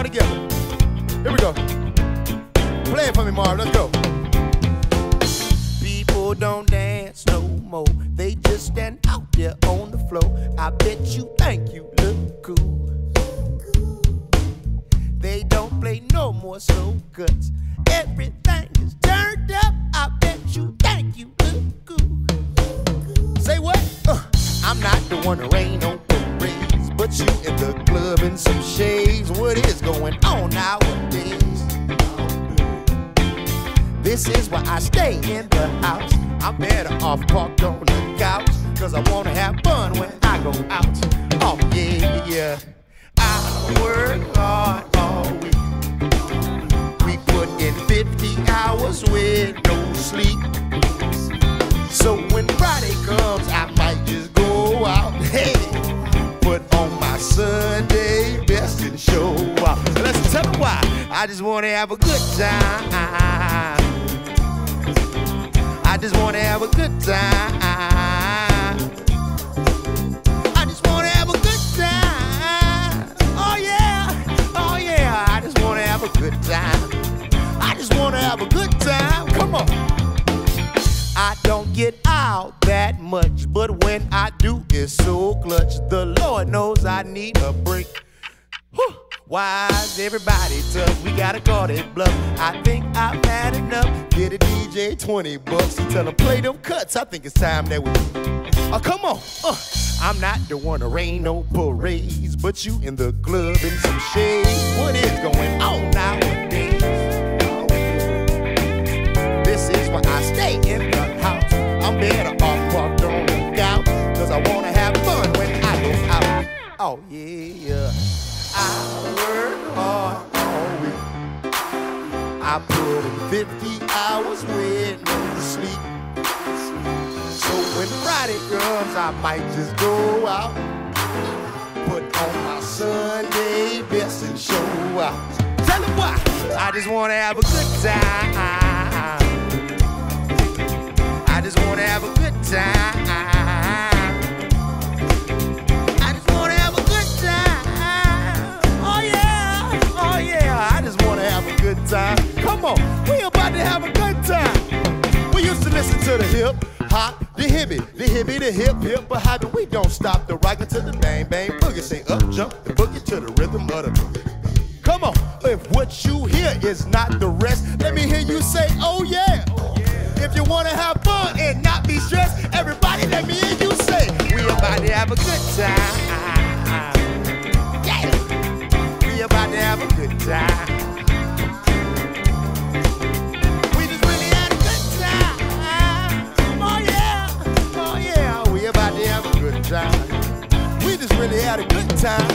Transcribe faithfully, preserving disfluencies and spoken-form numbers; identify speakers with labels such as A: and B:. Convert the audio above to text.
A: together. Here we go. Play it for me, Marv. Let's go. People don't dance no more. They just stand out there on the floor. I bet you think you look cool. They don't play no more slow cuts. Everything is turned up. I bet you think you look cool. Say what? Uh, I'm not the one to rain on parades, but you in the club in some shades. What is going on nowadays? This is why I stay in the house. I'm better off parked on the couch, cause I wanna have fun when I go out. Oh yeah, yeah. I work hard all week. We put in fifty hours with no sleep. So when Friday comes, I might just go out. Hey, put on my Sunday best and show out. So let's tell them why. I just wanna have a good time. I just wanna have a good time. I just wanna have a good time. Oh yeah, oh yeah. I just wanna have a good time. I just wanna have a good time. Come on. I don't get out that much, but when I do, it's so clutch. The Lord knows I need a break. Whew. Why is everybody tough? We gotta call it bluff. I think I've had enough. Get a D J twenty bucks and tell him play them cuts. I think it's time that we. Oh, come on. Uh, I'm not the one to rain no parades, but you in the club in some shade. What is going on nowadays? This is why I stay in the house. I'm better off parked on the couch, cause I wanna have fun when I go out. Oh yeah. I work hard all week. I put in fifty hours with no sleep. So when Friday comes, I might just go out, put on my Sunday best and show out. Tell them why. I just wanna have a good time. I just wanna have a good time. Good time. Come on, we about to have a good time. We used to listen to the hip hop, the hippie, the hippie, the hip hip, but how do we don't stop the rock to the bang bang boogie? Say up jump the boogie to the rhythm of the boogie. Come on, if what you hear is not the rest, let me hear you say, oh yeah. If you wanna have fun and not be stressed, everybody let me hear you say, we about to have a good time. Yeah, we about to have a good time. We just really had a good time.